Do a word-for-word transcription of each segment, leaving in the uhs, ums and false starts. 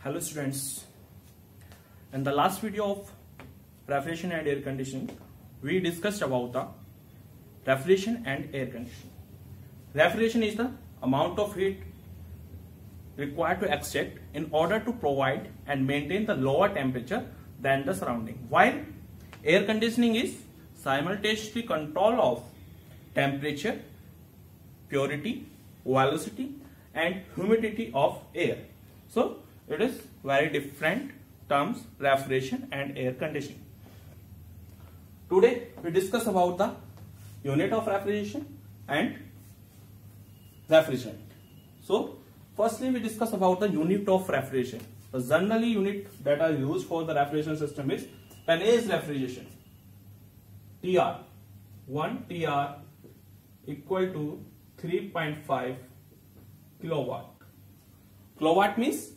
Hello students, in the last video of refrigeration and air conditioning, we discussed about the refrigeration and air conditioning. Refrigeration is the amount of heat required to extract in order to provide and maintain the lower temperature than the surrounding, while air conditioning is simultaneously control of temperature, purity, velocity and humidity of air. So it is very different terms, refrigeration and air conditioning. Today we discuss about the unit of refrigeration and refrigerant. So firstly we discuss about the unit of refrigeration. The generally unit that are used for the refrigeration system is tonnage refrigeration. T R. one T R equal to three point five kilowatt. Kilowatt means,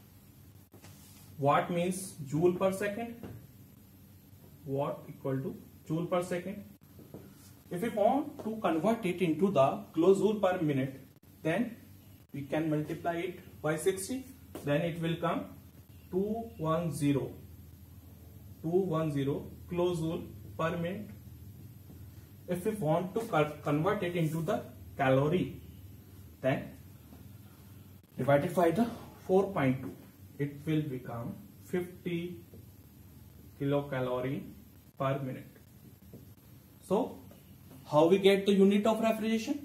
watt means joule per second. Watt equal to joule per second. If we want to convert it into the kilojoule per minute, then we can multiply it by sixty. Then it will come two hundred ten. two hundred ten kilojoule per minute. If we want to convert it into the calorie, then divided by the four point two, it will become fifty kilocalorie per minute. So how we get the unit of refrigeration?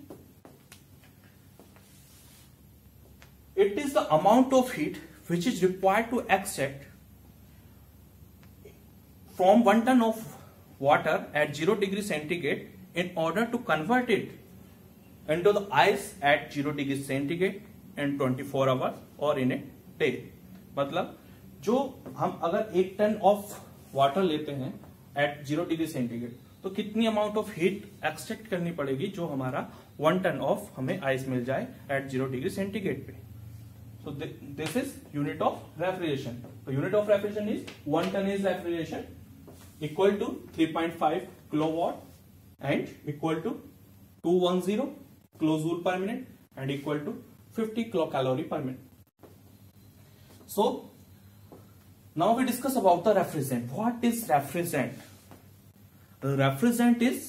It is the amount of heat which is required to extract from one ton of water at zero degree centigrade in order to convert it into the ice at zero degree centigrade in twenty-four hours or in a day. मतलब जो हम अगर एक ton of water लेते हैं eight zero degree centigrade, तो कितनी amount of heat extract करनी पड़ेगी जो हमारा वन टन ऑफ हमें आइस मिल जाए एट जीरो डिग्री सेंटीग्रेड पे. So this is unit of refrigeration. The unit of refrigeration is one ton is refrigeration equal to three point five kilowatt and equal to two hundred ten kilojoule per minute and equal to fifty kilocalorie per minute. So now we discuss about the refrigerant. What is refrigerant? The refrigerant is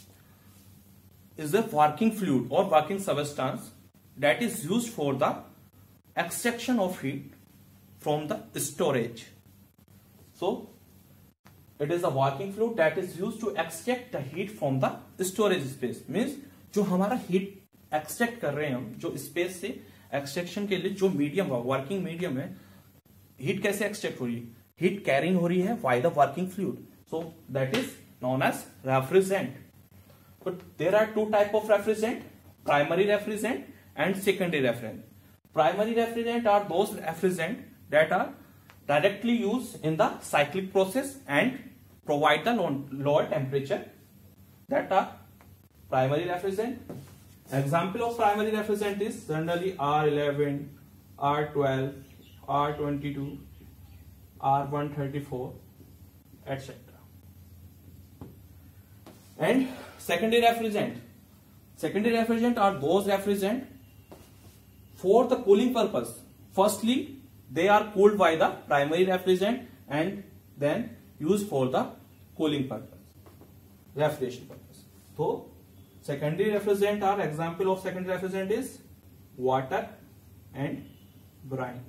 is a working fluid or working substance that is used for the extraction of heat from the storage. So it is a working fluid that is used to extract the heat from the storage space. Means जो हमारा heat extract कर रहे हैं हम, जो space से extraction के लिए जो medium working medium है, heat कैसे extract हो रही है? Heat carrying हो रही है by the working fluid. So that is known as refrigerant. But there are two type of refrigerant: primary refrigerant and secondary refrigerant. Primary refrigerant are those refrigerant that are directly used in the cyclic process and provide the lower temperature. That are primary refrigerant. Example of primary refrigerant is generally R eleven, R twelve, R twenty-two, R one thirty-four, et cetera. And secondary refrigerant. Secondary refrigerant are those refrigerant for the cooling purpose. Firstly, they are cooled by the primary refrigerant and then used for the cooling purpose, refrigeration purpose. So, secondary refrigerant are example of secondary refrigerant is water and brine.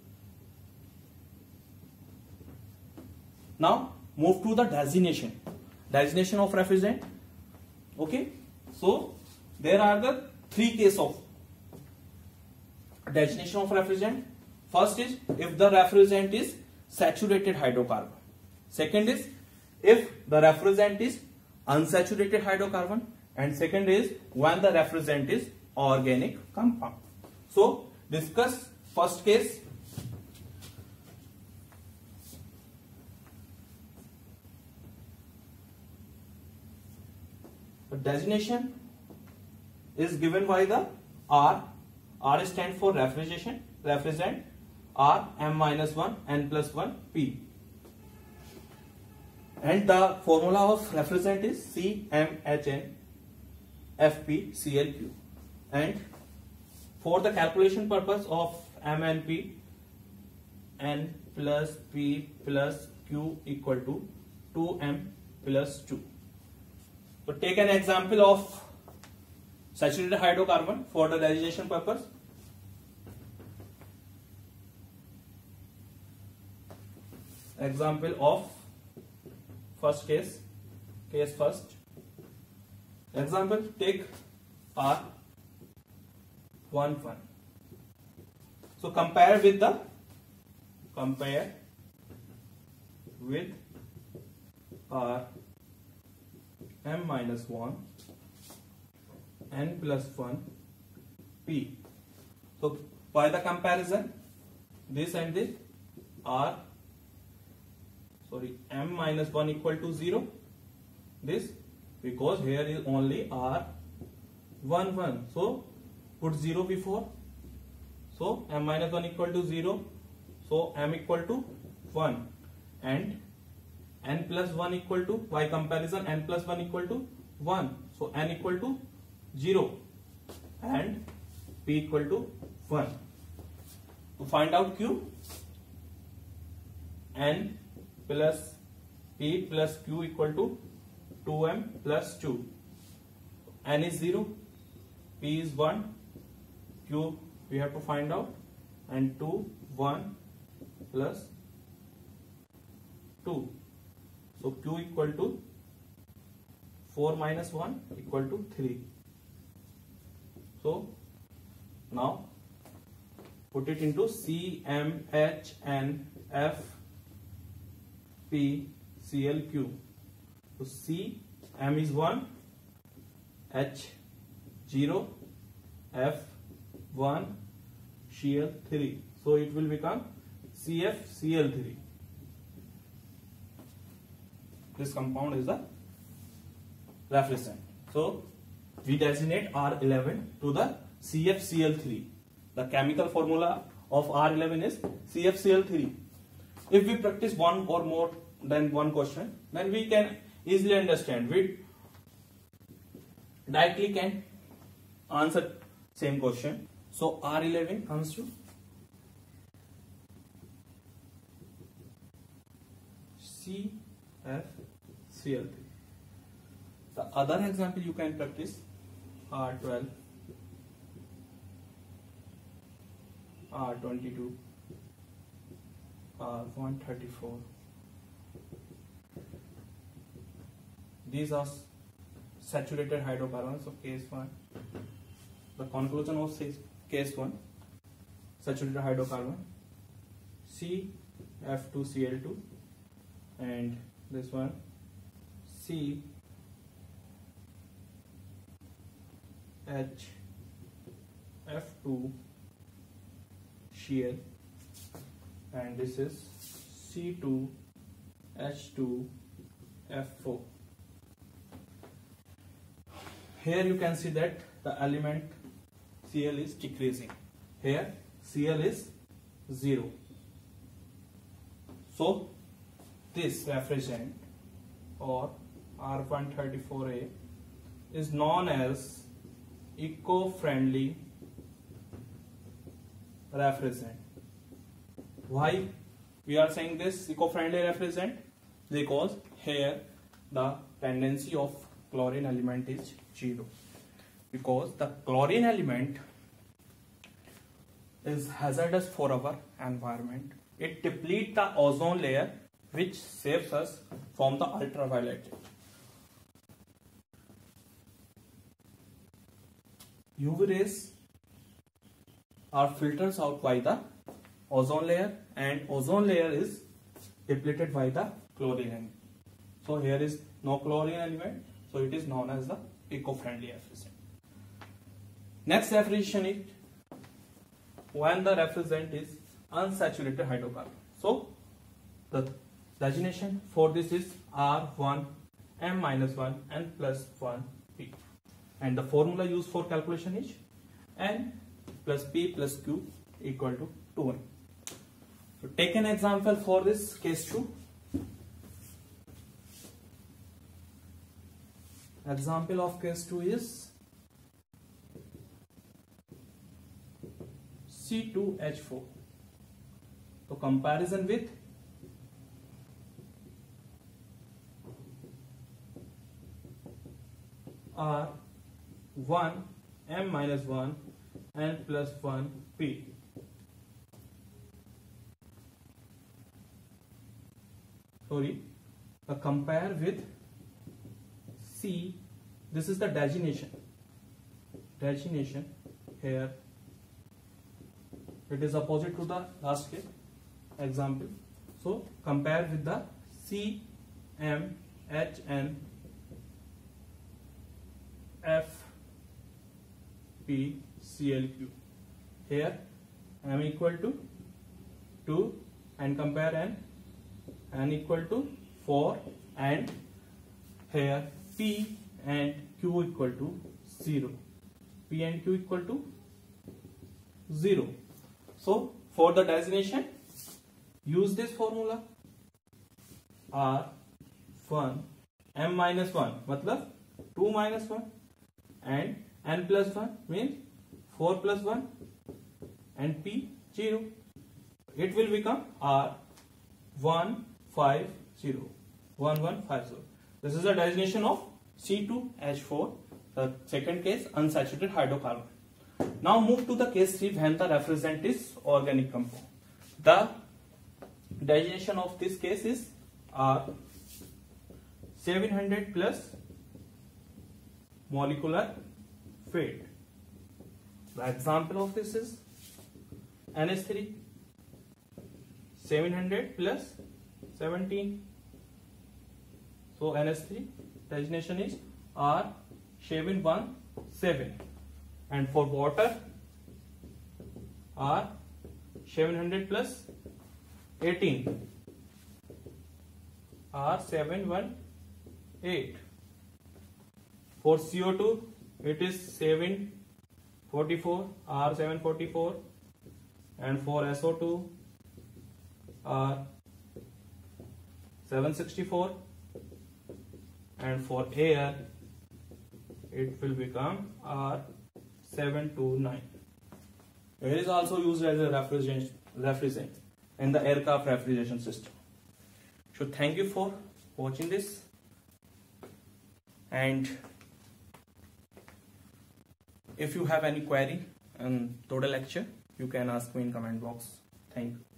Now, move to the designation. Designation of refrigerant. Okay. So, there are the three cases of designation of refrigerant. First is if the refrigerant is saturated hydrocarbon. Second is if the refrigerant is unsaturated hydrocarbon. And second is when the refrigerant is organic compound. So discuss first case. The designation is given by the R. R stands for refrigeration, refrigerant, R, M minus one, N plus one, P. And the formula of refrigerant is C M H N F P C L Q. And for the calculation purpose of M N P, N plus P plus Q equal to two M plus two. So take an example of saturated hydrocarbon for the delineation purpose. Example of first case, case first. Example, take R one one. So compare with the compare with R M minus one N plus one P. So by the comparison, this and this R sorry M minus one equal to zero. This because here is only R one one. So put zero before. So M minus one equal to zero. So M equal to one and N plus one equal to, by comparison N plus one equal to one. So N equal to zero and P equal to one. To find out Q, N plus P plus Q equal to two M plus two. N is zero, P is one, Q we have to find out, and two, one plus two. So Q equal to four minus one equal to three. So now put it into C M H N F P C L Q. So C, M is one, H zero, F one, C L three. So it will become C F C L three. This compound is the refrigerant. So we designate R eleven to the C F C L three. The chemical formula of R eleven is C F C L three. If we practice one or more than one question, then we can easily understand. We directly can answer same question. So R eleven comes to C F C L three. The other example you can practice R twelve, R twenty-two, R one thirty-four. These are saturated hydrocarbons of case one. The conclusion of case one, saturated hydrocarbon C F two C L two, and this one C H F two C L, and this is C two H two F four. Here you can see that the element C L is decreasing. Here C L is zero. So this refrigerant or R one thirty-four A is known as eco-friendly refrigerant. Why we are saying this eco-friendly refrigerant? Because here the tendency of chlorine element is zero, because the chlorine element is hazardous for our environment. It depletes the ozone layer, which saves us from the ultraviolet. U V rays are filtered out by the ozone layer, and ozone layer is depleted by the chlorine element. So here is no chlorine element, so it is known as the eco-friendly refrigerant. Next refrigerant is when the refrigerant is unsaturated hydrocarbon. So the designation for this is R one M minus one N plus one P, and the formula used for calculation is N plus P plus Q equal to two N. So take an example for this case two. Example of case two is C two H four. तो comparison with R one M minus one N plus one P. Sorry, uh, compare with C. This is the designation. Designation here. It is opposite to the last case example. So compare with the C M H N F P C L Q. Here M equal to two and compare N. N equal to four and here P and Q equal to zero. P and Q equal to zero. So for the designation, use this formula. R one M minus one मतलब two minus one and N plus one means four plus one and P zero. It will become R one five zero. one one five zero. This is the designation of C two H four, the second case, unsaturated hydrocarbon. Now move to the case three when the refrigerant is organic compound. The designation of this case is R seven hundred plus molecular weight. The example of this is N H three seven hundred plus seventeen. So N H three designation is R seven one seven, and for water R seven hundred plus eighteen, R seven one eight. For C O two it is seven forty-four, R seven forty-four, and for S O two R seven sixty-four, and for air it will become R seven twenty-nine. Air is also used as a refrigerant, refrigerant in the aircraft refrigeration system. So thank you for watching this, and if you have any query on total lecture, you can ask me in comment box. Thank you.